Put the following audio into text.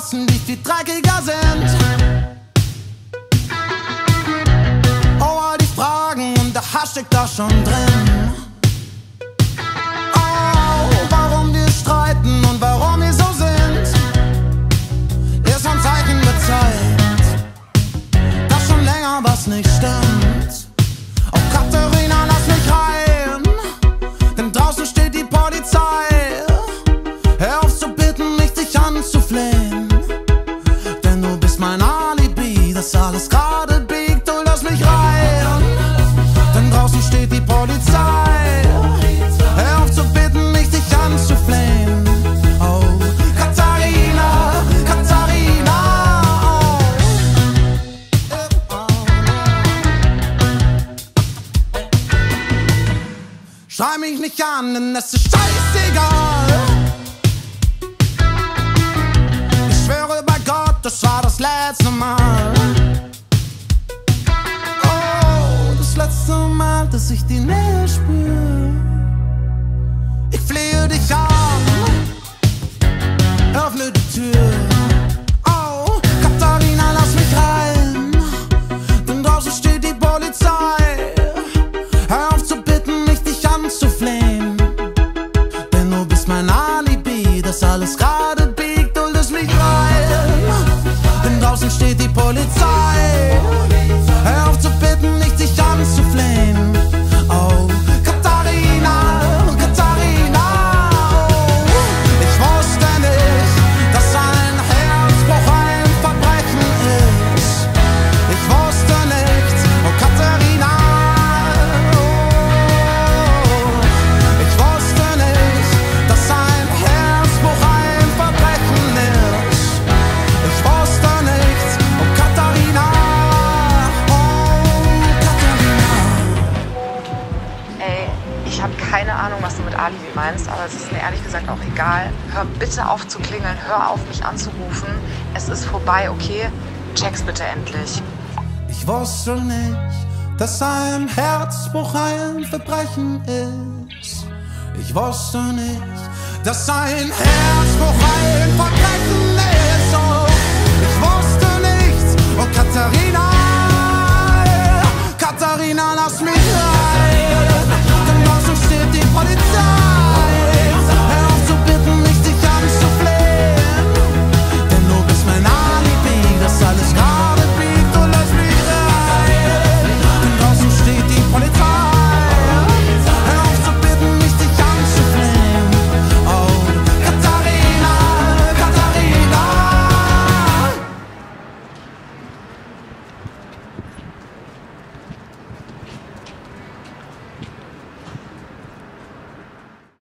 Straßen, die viel dreckiger sind. Oh, all die Fragen und der Hass steckt da schon drin. Oh, warum wir streiten und warum wir so sind, ist ein Zeichen der Zeit, dass schon länger was nicht stimmt. Oh Katharina, lass mich rein, denn draußen steht die Polizei. Hör auf zu bitten, nicht dich anzuflehen, denn du bist mein Alibi, das alles gerade biegt. Du lass mich rein, denn draußen steht die Polizei. Hör auf zu bitten, nicht dich anzuflehen. Oh, Katharina, Katharina, oh. Schrei mich nicht an, denn es ist scheißegal. Ich schwöre bei Gott, das war das letzte Mal. Oh, das letzte Mal, dass ich die Nähe spür. Ich flehe dich an, öffne die Tür. Oh, Katharina, lass mich rein, denn draußen steht die Polizei. Hör auf zu bitten, nicht dich anzuflehen, denn du bist mein Alibi, das alles gerade biegt. Du lässt mich rein, denn draußen steht die Polizei. Hör auf zu bitten, nicht dich anzuflehen. Oh, Katharina, Katharina, oh. Ich wusste nicht, dass ein Herzbruch ein Verbrechen ist. Ich wusste nicht, oh Katharina, oh. Ich wusste nicht, dass ein Herzbruch ein Verbrechen ist. Ich wusste nicht, oh Katharina, oh Katharina. Ey, ich habe keine Ahnung, was du mit Alibi meinst, aber es ist mir ehrlich gesagt auch egal. Hör bitte auf zu klingeln, hör auf mich anzurufen. Es ist vorbei, okay? Check's bitte endlich. Ich wusste nicht, dass ein Herzbruch ein Verbrechen ist. Ich wusste nicht, dass ein Herz